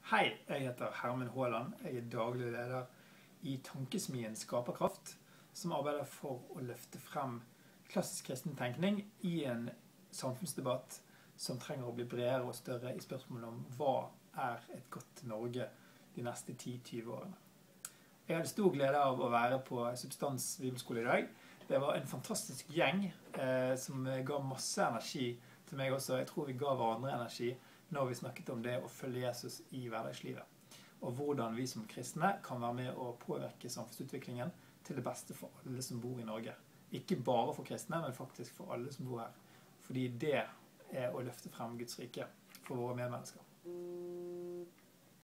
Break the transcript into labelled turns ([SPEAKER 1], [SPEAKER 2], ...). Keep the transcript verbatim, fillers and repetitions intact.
[SPEAKER 1] Hei, jeg heter Herman Håland. Jeg er daglig leder i Tankesmien Skaperkraft, som arbeider for å løfte frem klassisk kristen tenkning i en samfunnsdebatt som trenger å bli bredere og større i spørsmålet om hva er et godt Norge de neste ti til tyve årene. Jeg hadde stor glede av å være på Substans Bibelskole i dag. Det var en fantastisk gjeng eh, som ga masse energi til meg også. Jeg tror vi ga hverandre energi når vi snakket om det å følge Jesus i hverdagslivet, og hvordan vi som kristne kan være med å påvirke samfunnsutviklingen til det beste for alle som bor i Norge. Ikke bare for kristne, men faktisk for alle som bor her. Fordi det er å løfte frem Guds rike for våre medmennesker.